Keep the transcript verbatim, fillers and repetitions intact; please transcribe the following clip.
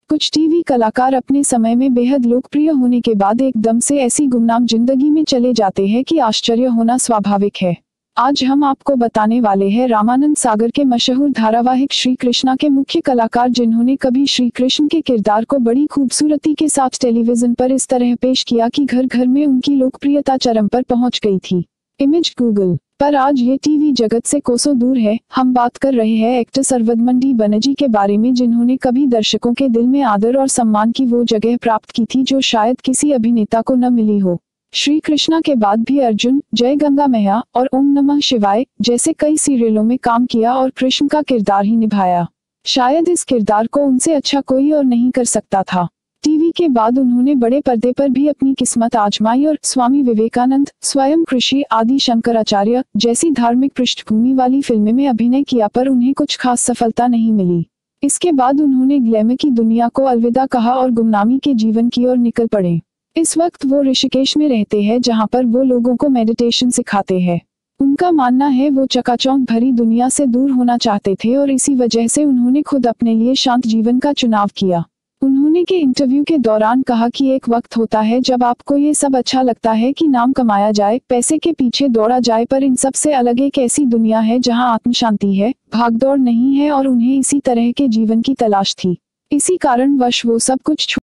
कुछ टीवी कलाकार अपने समय में बेहद लोकप्रिय होने के बाद एकदम से ऐसी गुमनाम जिंदगी में चले जाते हैं कि आश्चर्य होना स्वाभाविक है। आज हम आपको बताने वाले हैं रामानंद सागर के मशहूर धारावाहिक श्री कृष्णा के मुख्य कलाकार, जिन्होंने कभी श्री कृष्ण के किरदार को बड़ी खूबसूरती के साथ टेलीविजन पर इस तरह पेश किया कि घर घर में उनकी लोकप्रियता चरम पर पहुंच गई थी। इमेज गूगल पर आज ये टीवी जगत से कोसों दूर है। हम बात कर रहे हैं एक्टर सरवदमंडी बनर्जी के बारे में, जिन्होंने कभी दर्शकों के दिल में आदर और सम्मान की वो जगह प्राप्त की थी जो शायद किसी अभिनेता को न मिली हो। श्री कृष्णा के बाद भी अर्जुन, जय गंगा मैया और ओम नमः शिवाय जैसे कई सीरियलों में काम किया और कृष्ण का किरदार ही निभाया। शायद इस किरदार को उनसे अच्छा कोई और नहीं कर सकता था। टीवी के बाद उन्होंने बड़े पर्दे पर भी अपनी किस्मत आजमाई और स्वामी विवेकानंद, स्वयं कृषि, आदि शंकराचार्य जैसी धार्मिक पृष्ठभूमि वाली फिल्में में अभिनय किया, पर उन्हें कुछ खास सफलता नहीं मिली। इसके बाद उन्होंने ग्लैमर की दुनिया को अलविदा कहा और गुमनामी के जीवन की ओर निकल पड़े। इस वक्त वो ऋषिकेश में रहते हैं, जहां पर वो लोगों को मेडिटेशन सिखाते हैं। उनका मानना है वो चकाचौंध भरी दुनिया से दूर होना चाहते थे और इसी वजह से उन्होंने खुद अपने लिए शांत जीवन का चुनाव किया। उन्होंने के इंटरव्यू के दौरान कहा कि एक वक्त होता है जब आपको ये सब अच्छा लगता है कि नाम कमाया जाए, पैसे के पीछे दौड़ा जाए, पर इन सब से अलग एक ऐसी दुनिया है जहां आत्म शांति है, भागदौड़ नहीं है, और उन्हें इसी तरह के जीवन की तलाश थी। इसी कारणवश वो सब कुछ